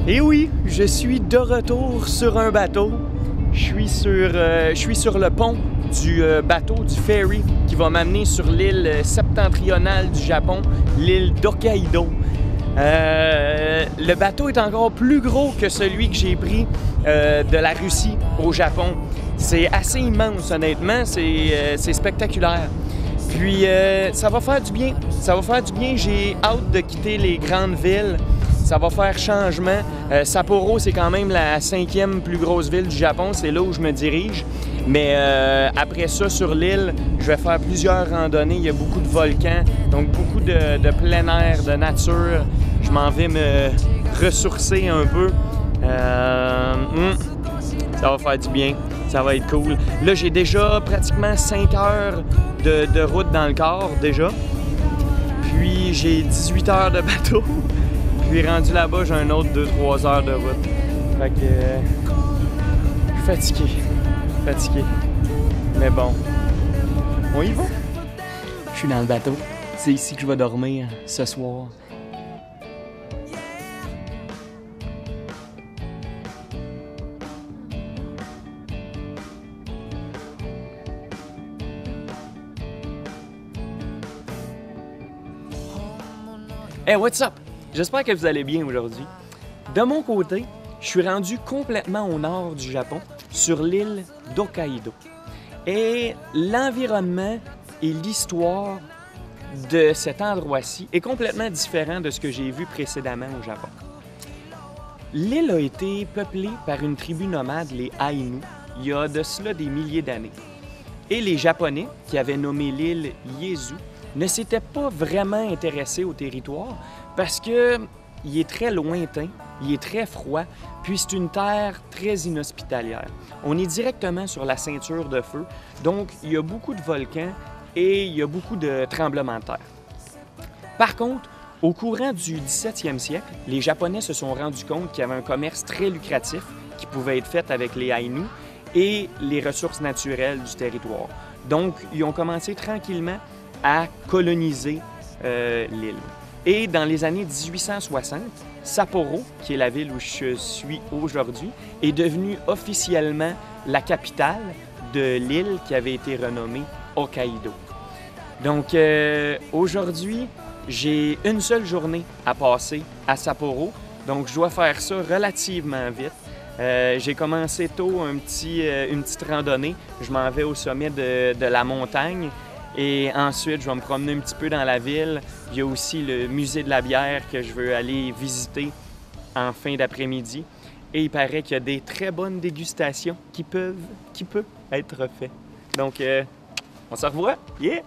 Et oui, je suis de retour sur un bateau. Je suis sur le pont du bateau, du ferry, qui va m'amener sur l'île septentrionale du Japon, l'île d'Hokkaido. Le bateau est encore plus gros que celui que j'ai pris de la Russie au Japon. C'est assez immense, honnêtement. C'est spectaculaire. Puis, ça va faire du bien. Ça va faire du bien. J'ai hâte de quitter les grandes villes. Ça va faire changement. Sapporo, c'est quand même la 5e plus grosse ville du Japon. C'est là où je me dirige. Mais après ça, sur l'île, je vais faire plusieurs randonnées. Il y a beaucoup de volcans, donc beaucoup de plein air, de nature. Je m'en vais me ressourcer un peu. Ça va faire du bien. Ça va être cool. Là, j'ai déjà pratiquement 5 heures de route dans le corps, déjà. Puis, j'ai 18 heures de bateau. Puis rendu là-bas, j'ai un autre 2-3 heures de route. Fait que je suis fatigué. Mais bon, on y va. Je suis dans le bateau. C'est ici que je vais dormir ce soir. Hey, what's up? J'espère que vous allez bien aujourd'hui. De mon côté, je suis rendu complètement au nord du Japon, sur l'île d'Hokkaido. Et l'environnement et l'histoire de cet endroit-ci est complètement différent de ce que j'ai vu précédemment au Japon. L'île a été peuplée par une tribu nomade, les Ainu, il y a de cela des milliers d'années. Et les Japonais, qui avaient nommé l'île Yezu, ne s'étaient pas vraiment intéressés au territoire parce qu'il est très lointain, il est très froid, puis c'est une terre très inhospitalière. On est directement sur la ceinture de feu, donc il y a beaucoup de volcans et il y a beaucoup de tremblements de terre. Par contre, au courant du 17e siècle, les Japonais se sont rendus compte qu'il y avait un commerce très lucratif qui pouvait être fait avec les Ainu et les ressources naturelles du territoire. Donc, ils ont commencé tranquillement à coloniser l'île. Et dans les années 1860, Sapporo, qui est la ville où je suis aujourd'hui, est devenue officiellement la capitale de l'île qui avait été renommée Hokkaido. Donc aujourd'hui, j'ai une seule journée à passer à Sapporo, donc je dois faire ça relativement vite. J'ai commencé tôt une petite randonnée. Je m'en vais au sommet de la montagne. Et ensuite, je vais me promener un petit peu dans la ville. Il y a aussi le musée de la bière que je veux aller visiter en fin d'après-midi. Et il paraît qu'il y a des très bonnes dégustations qui peuvent être faites. Donc, on se revoit. Yeah!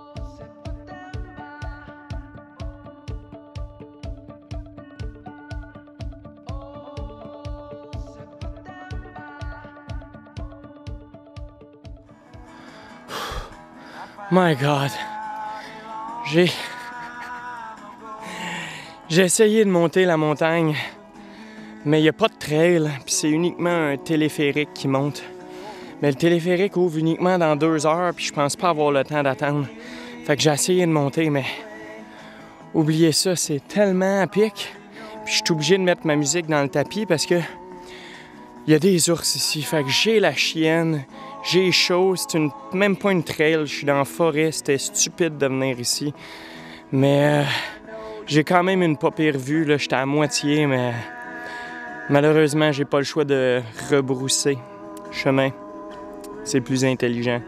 My God, j'ai essayé de monter la montagne, mais il n'y a pas de trail, puis c'est uniquement un téléphérique qui monte. Mais le téléphérique ouvre uniquement dans 2 heures, puis je pense pas avoir le temps d'attendre. Fait que j'ai essayé de monter, mais oubliez ça, c'est tellement à pic. Puis je suis obligé de mettre ma musique dans le tapis parce que il y a des ours ici. Fait que j'ai la chienne. J'ai chaud, même pas une trail, je suis dans la forêt, c'était stupide de venir ici. Mais j'ai quand même une pas pire vue, là, j'étais à moitié, mais malheureusement, j'ai pas le choix de rebrousser chemin. C'est plus intelligent.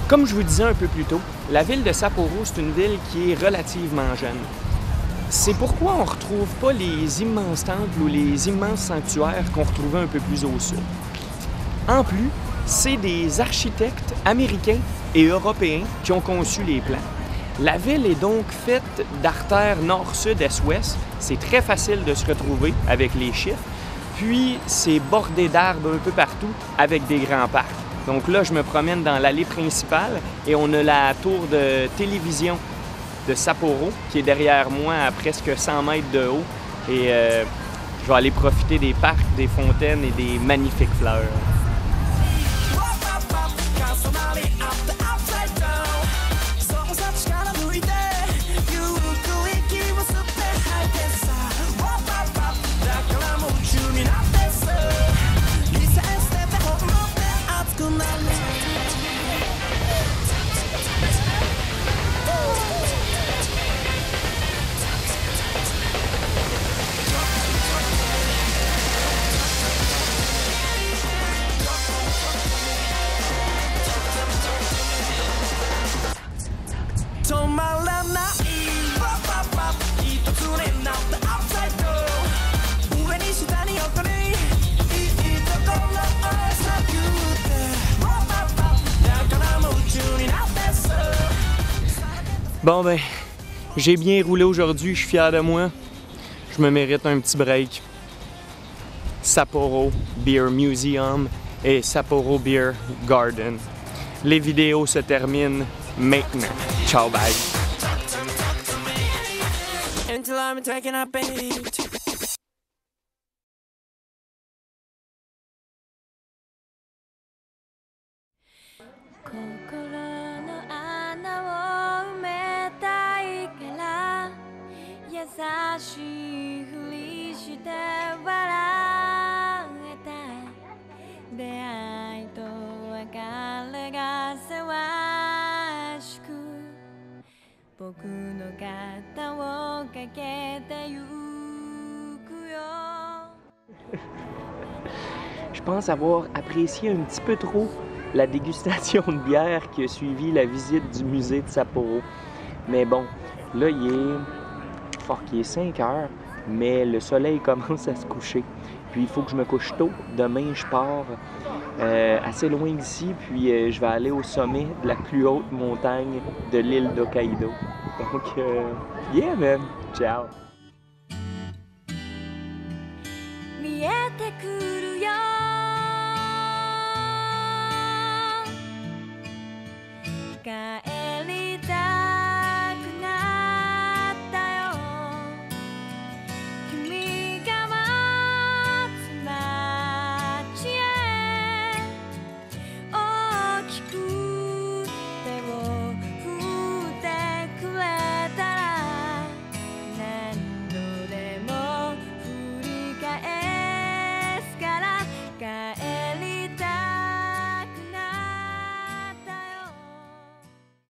Comme je vous disais un peu plus tôt, la ville de Sapporo, c'est une ville qui est relativement jeune. C'est pourquoi on ne retrouve pas les immenses temples ou les immenses sanctuaires qu'on retrouvait un peu plus au sud. En plus, c'est des architectes américains et européens qui ont conçu les plans. La ville est donc faite d'artères nord-sud, est-ouest. C'est très facile de se retrouver avec les chiffres. Puis, c'est bordé d'arbres un peu partout avec des grands parcs. Donc là, je me promène dans l'allée principale et on a la tour de télévision de Sapporo qui est derrière moi à presque 100 mètres de haut. Et je vais aller profiter des parcs, des fontaines et des magnifiques fleurs. Bon ben, j'ai bien roulé aujourd'hui, je suis fier de moi. Je me mérite un petit break. Sapporo Beer Museum et Sapporo Beer Garden. Les vidéos se terminent maintenant. Ciao, bye! Je pense avoir apprécié un petit peu trop la dégustation de bière qui a suivi la visite du musée de Sapporo. Mais bon, là, il est 5 heures, mais le soleil commence à se coucher. Puis il faut que je me couche tôt. Demain, je pars assez loin d'ici, puis je vais aller au sommet de la plus haute montagne de l'île d'Hokkaido. Donc, yeah man! Ciao!